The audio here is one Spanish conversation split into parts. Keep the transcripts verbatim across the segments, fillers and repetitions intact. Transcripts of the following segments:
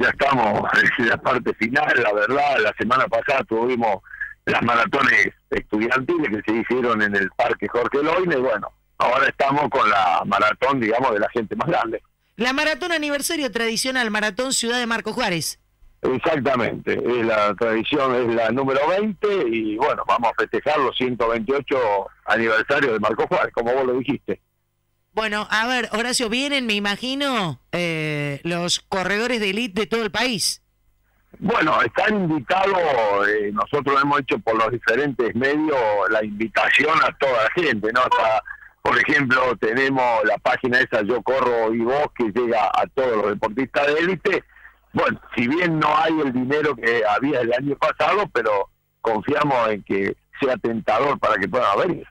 ya estamos en la parte final, la verdad. La semana pasada tuvimos las maratones estudiantiles que se hicieron en el Parque Jorge Loine, y bueno, ahora estamos con la maratón, digamos, de la gente más grande. La maratón aniversario tradicional, Maratón Ciudad de Marco Juárez. Exactamente, es la tradición, es la número veinte, y bueno, vamos a festejar los ciento veintiocho aniversarios de Marco Juárez, como vos lo dijiste. Bueno, a ver, Horacio, vienen, me imagino, eh, los corredores de élite de todo el país. Bueno, están invitados, eh, nosotros hemos hecho por los diferentes medios la invitación a toda la gente, ¿no? Hasta, por ejemplo, tenemos la página esa Yo Corro y Vos, que llega a todos los deportistas de élite. Bueno, si bien no hay el dinero que había el año pasado, pero confiamos en que sea tentador para que puedan venir.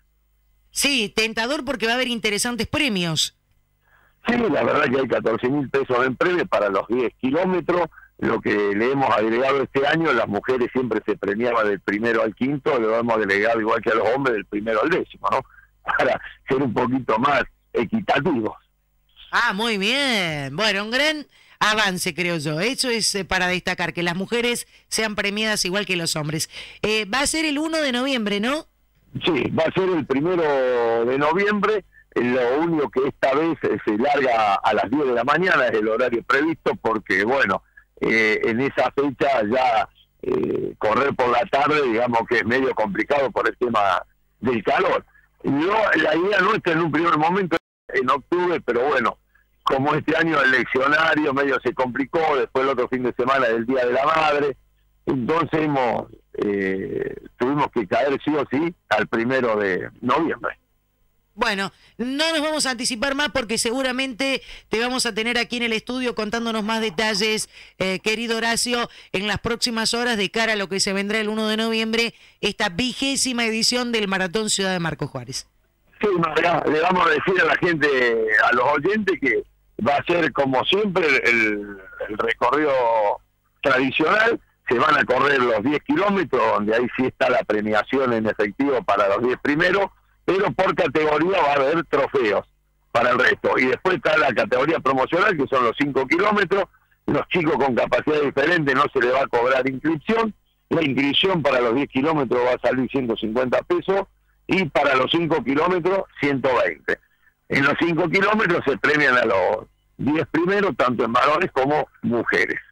Sí, tentador porque va a haber interesantes premios. Sí, la verdad que hay catorce mil pesos en premio para los diez kilómetros. Lo que le hemos agregado este año, las mujeres siempre se premiaban del primero al quinto, le hemos agregado igual que a los hombres del primero al décimo, ¿no? Para ser un poquito más equitativos. Ah, muy bien. Bueno, un gran avance, creo yo. Eso es eh, para destacar, que las mujeres sean premiadas igual que los hombres. Eh, va a ser el uno de noviembre, ¿no? Sí, va a ser el primero de noviembre. Lo único que esta vez se larga a las diez de la mañana, es el horario previsto, porque, bueno, eh, en esa fecha ya eh, correr por la tarde, digamos que es medio complicado por el tema del calor. Yo, la idea nuestra en un primer momento en octubre, pero bueno, como este año el eleccionario medio se complicó, después el otro fin de semana del Día de la Madre, entonces hemos, eh, tuvimos que caer sí o sí al primero de noviembre. Bueno, no nos vamos a anticipar más porque seguramente te vamos a tener aquí en el estudio contándonos más detalles, eh, querido Horacio, en las próximas horas de cara a lo que se vendrá el uno de noviembre, esta vigésima edición del Maratón Ciudad de Marco Juárez. Sí, María, le vamos a decir a la gente, a los oyentes, que va a ser como siempre el, el recorrido tradicional. Se van a correr los diez kilómetros, donde ahí sí está la premiación en efectivo para los diez primeros, pero por categoría va a haber trofeos para el resto. Y después está la categoría promocional, que son los cinco kilómetros. Los chicos con capacidad diferente no se les va a cobrar inscripción. La inscripción para los diez kilómetros va a salir ciento cincuenta pesos y para los cinco kilómetros ciento veinte. En los cinco kilómetros se premian a los diez primeros, tanto en varones como mujeres.